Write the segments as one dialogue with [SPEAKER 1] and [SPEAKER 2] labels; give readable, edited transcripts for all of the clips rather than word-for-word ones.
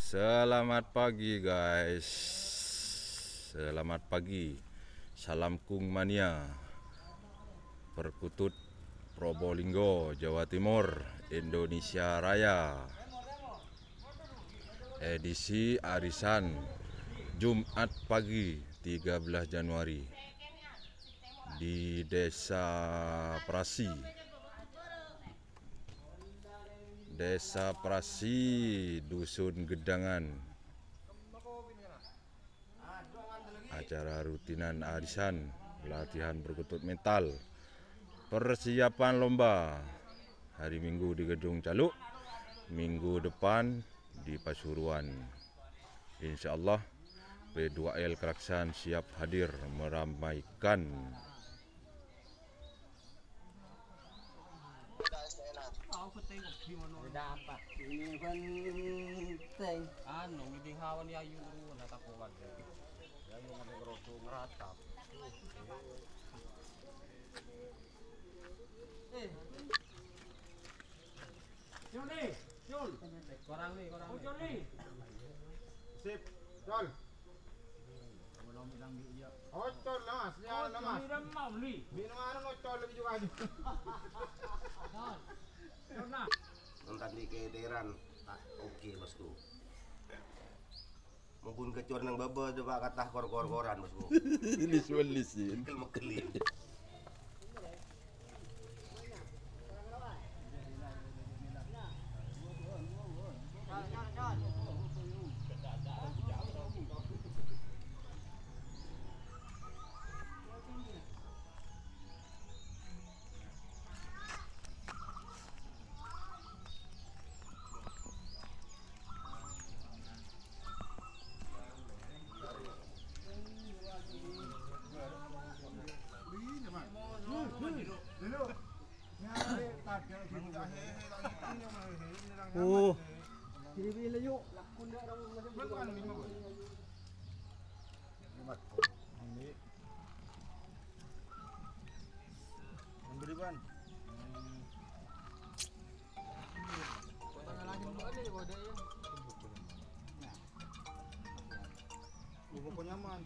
[SPEAKER 1] Selamat pagi guys. Selamat pagi. Salam Kung Mania. Perkutut Probolinggo, Jawa Timur, Indonesia Raya. Edisi arisan Jumat pagi 13 Januari di Desa Prasi, Dusun Gedangan. Acara rutinan arisan, latihan perkutut mental, persiapan lomba. Hari Minggu di Gedung Caluk, minggu depan di Pasuruan. Insya Allah P2L Kelaksan siap hadir meramaikan.
[SPEAKER 2] Dapat ini penting ini hawan ya yuru natakuan ya yung nagro ngeratap Jul korang nih
[SPEAKER 3] sip Jol Ocol namas, lihat namas. Minum ano ocol lebih juga aja.
[SPEAKER 4] Nonton di keteran, oke bosku. Mungkin kecuali nang baba coba kata kor-koran bosku.
[SPEAKER 1] Lis-lisin.
[SPEAKER 4] Mekelin.
[SPEAKER 2] oh kiri yuk lakun dah orang masih
[SPEAKER 3] Beriban. Buku nyaman.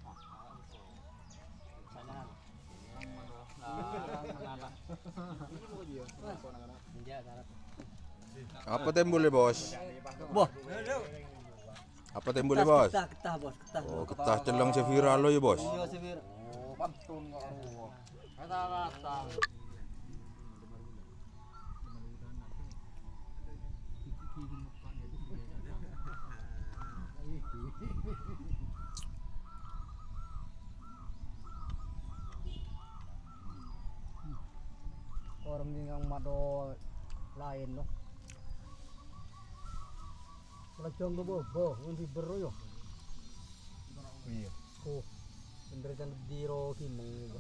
[SPEAKER 1] Apa tembulnya bos?
[SPEAKER 2] Boh,
[SPEAKER 1] Apa tembulnya bos?
[SPEAKER 2] ketah bos, ketah.
[SPEAKER 1] Oh, ketah celeng seviral lo ya bos.
[SPEAKER 2] Iya sevir. Oh, pantun kok. Kata-kata. Orang yang mado lain loh. Lajong bobo, ngi bero yo.
[SPEAKER 3] Iya.
[SPEAKER 2] Oh, penderitaan diro kimong.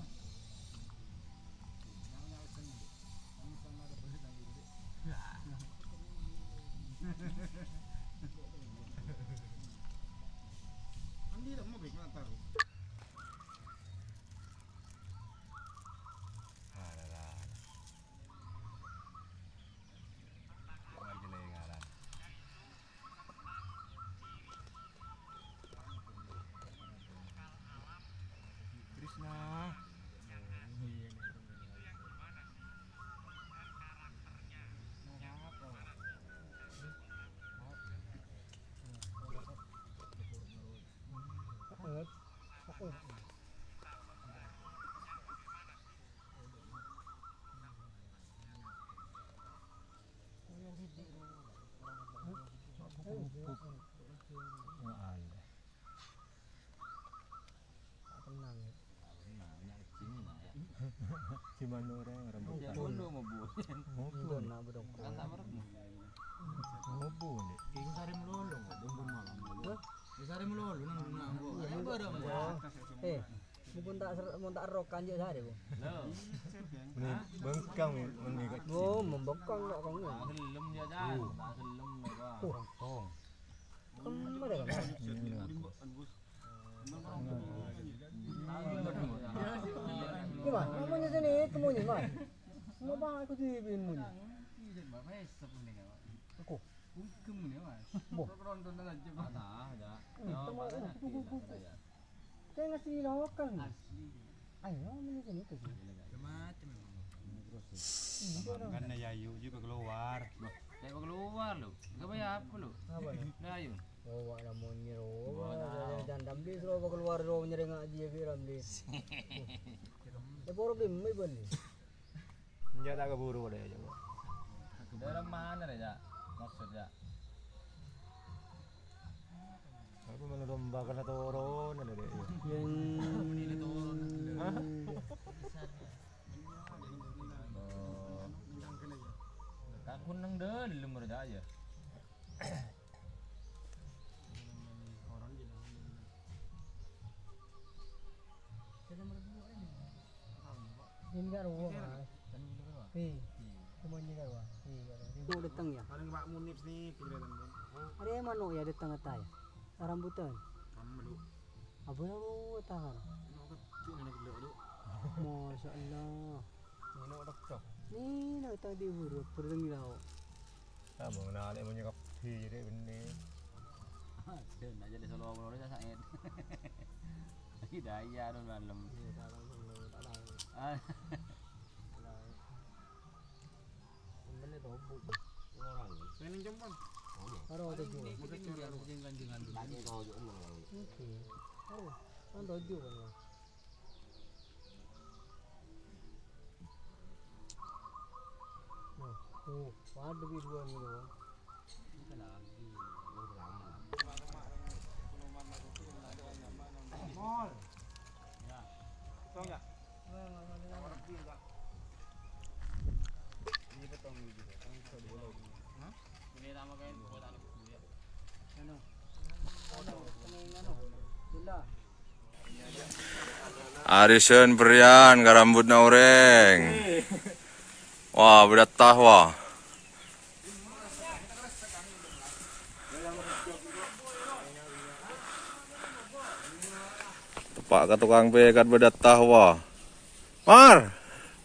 [SPEAKER 3] Andi tak mau bik mantar. Krishna.
[SPEAKER 5] Gimana orang rambut
[SPEAKER 2] Bondo mabun. Bondo na bodong. Kata barang.
[SPEAKER 5] ngopo nih?
[SPEAKER 2] King sari melolo, bondo malam. Sari melolo nang nang. Ya barang. Eh, mun tak rok kanjek sare, Bu.
[SPEAKER 5] Ini bengkang ini kat.
[SPEAKER 2] Oh, membengkang kok kamu.
[SPEAKER 6] Helm dia dah, helm mereka.
[SPEAKER 5] Oh.
[SPEAKER 2] Kamu ada kan? Gimana? Namanya sini temunya, Mas. Mau bang aku di bingung. Aku.
[SPEAKER 6] Hukum ni mas. Ronton dengan jemaah ada. No, mana nanti lah ya.
[SPEAKER 2] Saya ngasih lokal nih. Ayo, ini kan itu sih.
[SPEAKER 5] Kan na yayu juga keluar.
[SPEAKER 6] Saya keluar lo. Enggak bayar apa lo?
[SPEAKER 2] Apa nih?
[SPEAKER 6] Nah, yun.
[SPEAKER 2] Oh, wala mo nyero. Jangan damli sro ba keluar ro nyeri ngaji ya ramli. Ya problem may bali.
[SPEAKER 5] Dia tak keburu deh coba.
[SPEAKER 6] Daerah mana ya? Maksudnya.
[SPEAKER 5] Aku mana domba kena turun ada deh.
[SPEAKER 6] Aku nang deh lemur aja.
[SPEAKER 2] Ini kan ruang mas. Semuanya kan ruang. Itu datang ya.
[SPEAKER 3] Paling Pak Munif nih kelihatan kan.
[SPEAKER 2] Ada yang mana ya datang atai? Rambutan.
[SPEAKER 3] Malu.
[SPEAKER 2] Apa yang lu tangan? Masya Allah.
[SPEAKER 5] Ini udah kok.
[SPEAKER 2] Ni nak tadi buruk perdengilau.
[SPEAKER 5] Ah, mau nale mau nyekap deh benih.
[SPEAKER 6] Dan aja di Solo Bro saya sakit. Hidayah don malam. Ah.
[SPEAKER 2] Mana robot orang.
[SPEAKER 3] Ini jempol.
[SPEAKER 2] Baru ada juga.
[SPEAKER 6] Jangan.
[SPEAKER 2] Okey. Oh, kan rojo kan. Oh, ada dua ni doang.
[SPEAKER 3] Mall. Ya. Tahu enggak? Ini petong juga.
[SPEAKER 6] Ini sama kayak buat anak kuliah.
[SPEAKER 2] Ano? Ano? Sila.
[SPEAKER 1] Arisen berian ke rambutnya oreng. Wah, bedatah wah. Tepak ke tukang pekat bedatah wah. Mar.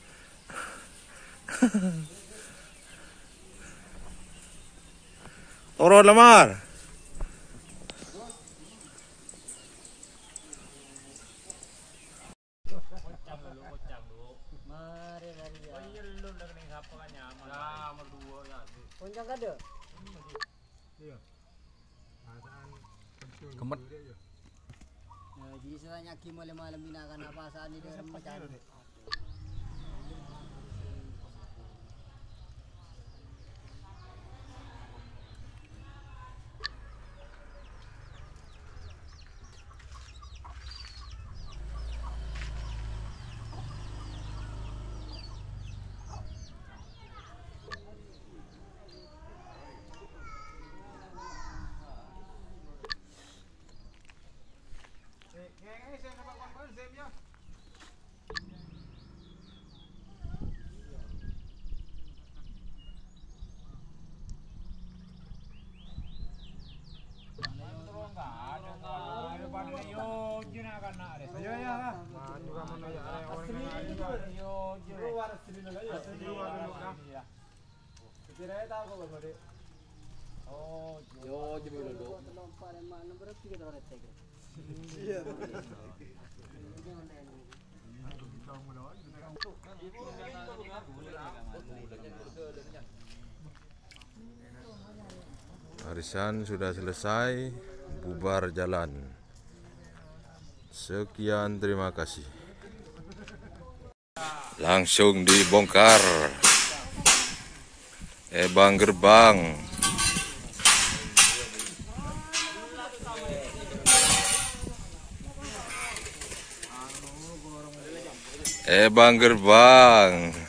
[SPEAKER 1] Turun lah Mar.
[SPEAKER 2] Mari lari ya.
[SPEAKER 3] Nyelun dah kena apa kan nyaman. Ya, berdua ya.
[SPEAKER 2] Ponjang kada?
[SPEAKER 1] Kemet.
[SPEAKER 2] Jadi saya nyaki malam-malam binakan apa saat ini dengan macam.
[SPEAKER 3] Saya dapat kawan-kawan saya ya.
[SPEAKER 1] Arisan sudah selesai, bubar jalan. Sekian, terima kasih. Langsung dibongkar. Ebang gerbang. Ebang gerbang.